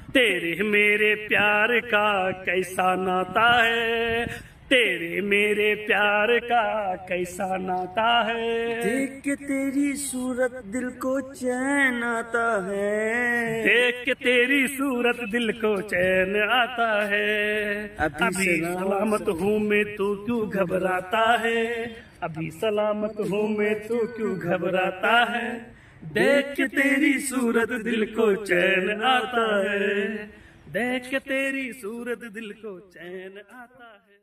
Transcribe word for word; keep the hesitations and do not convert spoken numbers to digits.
तेरे मेरे प्यार का कैसा नाता है, तेरे मेरे प्यार का कैसा नाता है। देख के तेरी सूरत दिल को चैन आता है, देख के तेरी सूरत दिल को चैन आता है। अभी, अभी सलामत हूँ मैं तू क्यों घबराता है, अभी सलामत हूँ मैं तू क्यों घबराता है। देख के तेरी सूरत दिल को चैन आता है, देख के तेरी सूरत दिल को चैन आता है।